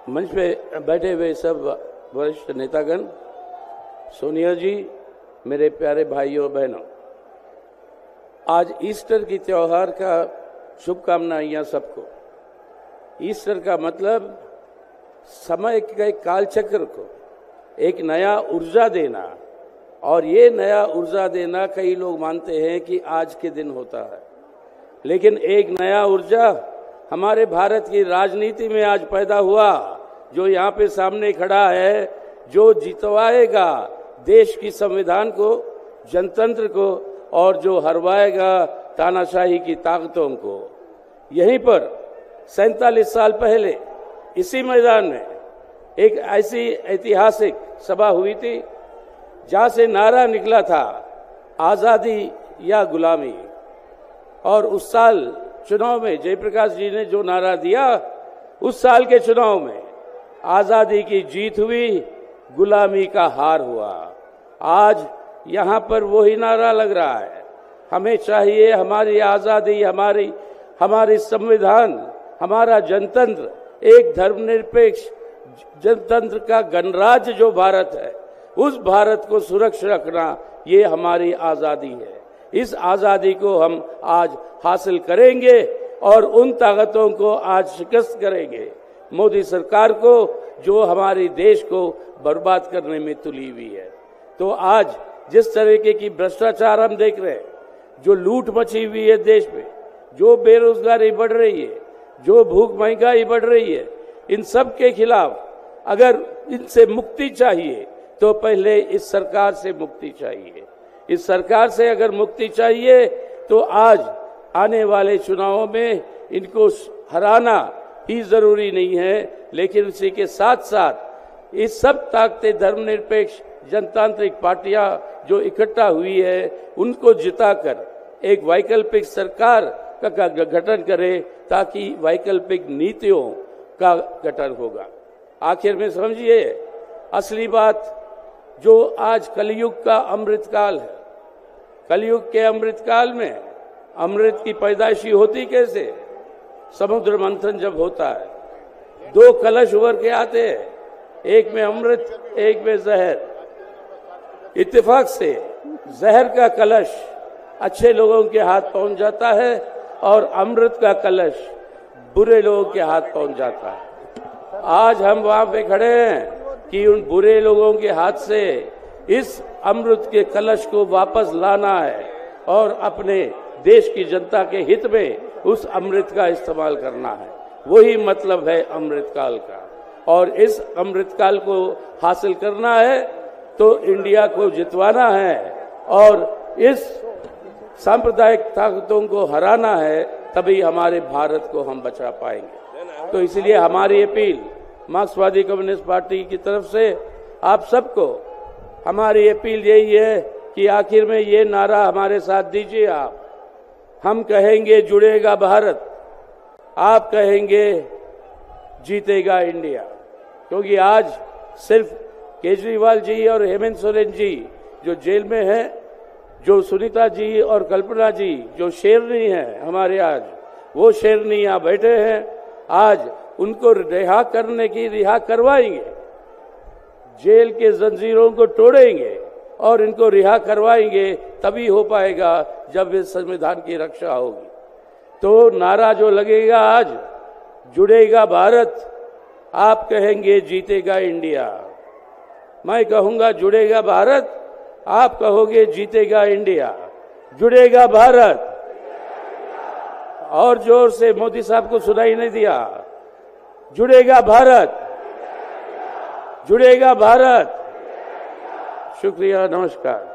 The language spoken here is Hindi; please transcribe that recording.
मंच पे बैठे हुए सब वरिष्ठ नेतागण, सोनिया जी, मेरे प्यारे भाइयों बहनों, आज ईस्टर की त्योहार का शुभकामनाएं सबको। ईस्टर का मतलब समय के कालचक्र को एक नया ऊर्जा देना, और ये नया ऊर्जा देना कई लोग मानते हैं कि आज के दिन होता है, लेकिन एक नया ऊर्जा हमारे भारत की राजनीति में आज पैदा हुआ, जो यहाँ पे सामने खड़ा है, जो जितवाएगा देश की संविधान को, जनतंत्र को, और जो हरवाएगा तानाशाही की ताकतों को। यहीं पर 47 साल पहले इसी मैदान में एक ऐसी ऐतिहासिक सभा हुई थी जहां से नारा निकला था, आजादी या गुलामी। और उस साल चुनाव में जयप्रकाश जी ने जो नारा दिया, उस साल के चुनाव में आजादी की जीत हुई, गुलामी का हार हुआ। आज यहाँ पर वही नारा लग रहा है, हमें चाहिए हमारी आजादी, हमारी संविधान, हमारा जनतंत्र, एक धर्मनिरपेक्ष जनतंत्र का गणराज्य जो भारत है, उस भारत को सुरक्षित रखना, ये हमारी आजादी है। इस आजादी को हम आज हासिल करेंगे और उन ताकतों को आज शिकस्त करेंगे, मोदी सरकार को, जो हमारे देश को बर्बाद करने में तुली हुई है। तो आज जिस तरीके की भ्रष्टाचार हम देख रहे हैं, जो लूट मची हुई है देश में, जो बेरोजगारी बढ़ रही है, जो भूख महंगाई बढ़ रही है, इन सब के खिलाफ अगर इनसे मुक्ति चाहिए तो पहले इस सरकार से मुक्ति चाहिए। इस सरकार से अगर मुक्ति चाहिए तो आज आने वाले चुनावों में इनको हराना ही जरूरी नहीं है, लेकिन उसी के साथ साथ इस सब ताकतें, धर्मनिरपेक्ष जनतांत्रिक पार्टियां जो इकट्ठा हुई है, उनको जिताकर एक वैकल्पिक सरकार का गठन करे, ताकि वैकल्पिक नीतियों का गठन होगा। आखिर में समझिए, असली बात जो आज कलयुग का अमृतकाल है, कलयुग के अमृतकाल में अमृत की पैदाइशी होती कैसे? समुद्र मंथन जब होता है, दो कलश उभर के आते हैं, एक में अमृत, एक में जहर। इत्तेफाक से जहर का कलश अच्छे लोगों के हाथ पहुंच जाता है और अमृत का कलश बुरे लोगों के हाथ पहुंच जाता है। आज हम वहां पे खड़े हैं कि उन बुरे लोगों के हाथ से इस अमृत के कलश को वापस लाना है और अपने देश की जनता के हित में उस अमृत का इस्तेमाल करना है। वही मतलब है अमृतकाल का, और इस अमृतकाल को हासिल करना है तो इंडिया को जितवाना है और इस सांप्रदायिक ताकतों को हराना है, तभी हमारे भारत को हम बचा पाएंगे। तो इसलिए हमारी अपील मार्क्सवादी कम्युनिस्ट पार्टी की तरफ से आप सबको, हमारी अपील यही है कि आखिर में ये नारा हमारे साथ दीजिए आप। हम कहेंगे जुड़ेगा भारत, आप कहेंगे जीतेगा इंडिया। क्योंकि आज सिर्फ केजरीवाल जी और हेमंत सोरेन जी जो जेल में हैं, जो सुनीता जी और कल्पना जी जो शेरनी हैं हमारे, आज वो शेरनी यहाँ बैठे हैं, आज उनको रिहा करवाएंगे, जेल के जंजीरों को तोड़ेंगे और इनको रिहा करवाएंगे, तभी हो पाएगा जब इस संविधान की रक्षा होगी। तो नारा जो लगेगा आज, जुड़ेगा भारत, आप कहेंगे जीतेगा इंडिया। मैं कहूंगा जुड़ेगा भारत, आप कहोगे जीतेगा इंडिया। जुड़ेगा भारत, और जोर से, मोदी साहब को सुनाई नहीं दिया। जुड़ेगा भारत, जुड़ेगा भारत। शुक्रिया, नमस्कार।